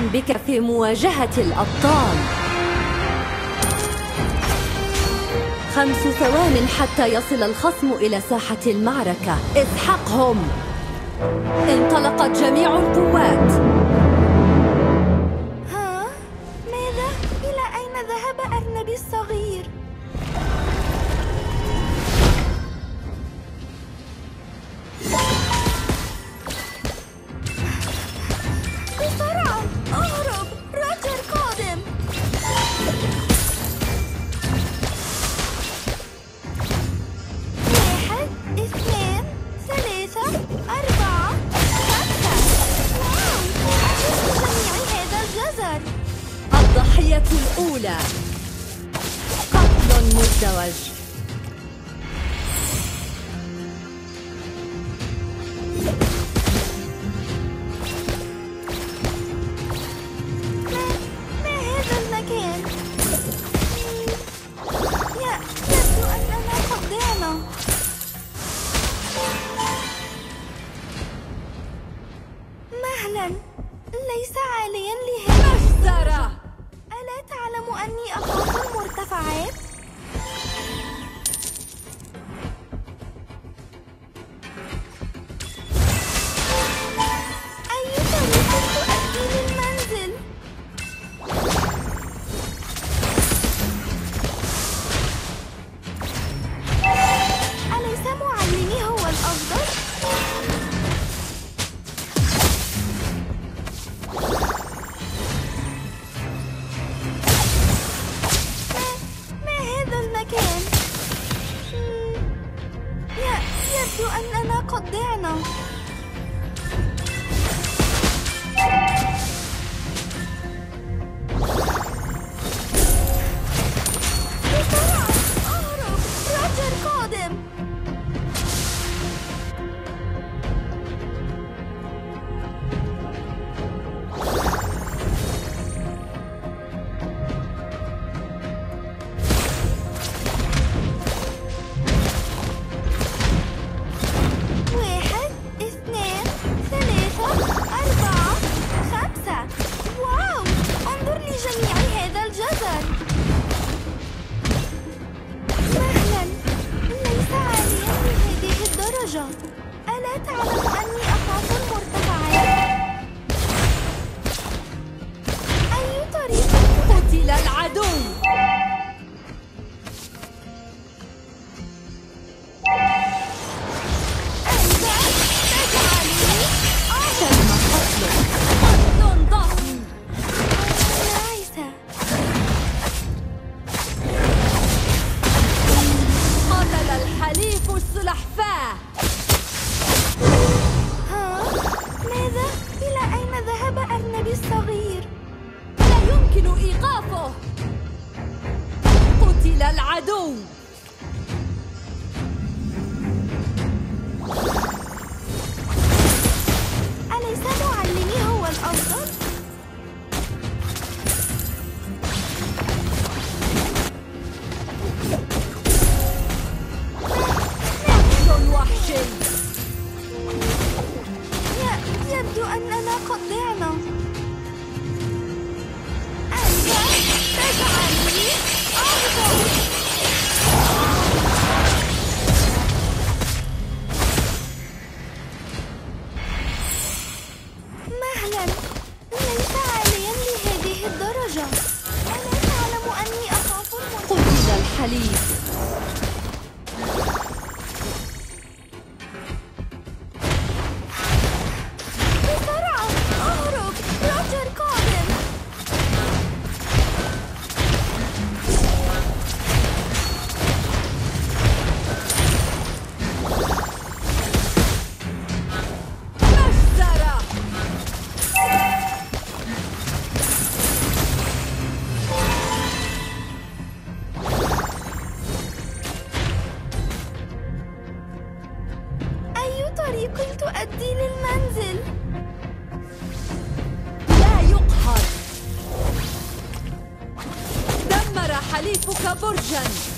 بك في مواجهة الأبطال. 5 ثوان حتى يصل الخصم إلى ساحة المعركة. اسحقهم. انطلقت جميع القوات. ها؟ ماذا؟ إلى أين ذهب أرنبي الصغير؟ بسرعة! اهرب! روجر قادم! 1 2 3 4 5. واو! أشوف جميع هذا الجزر. الضحية الأولى. قتل مزدوج. ما هذا المكان؟ يبدو أننا قد ضعنا. مهلا، ليس عاليا لهذا. مجزرة. ألا تعلم أني أخاف المرتفعات؟ أي طريق تؤدي للمنزل؟ أليس معلمي هو الأفضل؟ ما هذا المكان؟ يبدو أننا قد ضعنا. بسرعة! اهرب! روجر قادم! واحد، 2 3 4 5. واو! انظر لجميع هذا الجزر. مهلا، ليس عاليا لهذه الدرجة. ألا تعلم أني أخاف المرتفعات؟ أي طريق؟ قتل العدو. أنت تجعلني تم قتله. قتل ضخم. ناعسة. قتل الحليف السلحفاة. ها؟ ماذا؟ إلى أين ذهب أرنبي الصغير؟ لا يمكن إيقافه. قتل العدو. أليس معلمي هو الأفضل؟ قتل وحشي. يبدو أننا قد ضعنا. أنت تجعلني أفضل. مهلا، ليس عاليا لهذه الدرجة. ألا تعلم أني أخاف قتل الحليف. بسرعة! اهرب! روجر قادم! مجزرة. أي طريق تؤدي للمنزل؟ لا يقهر. دمر حليفك برجا.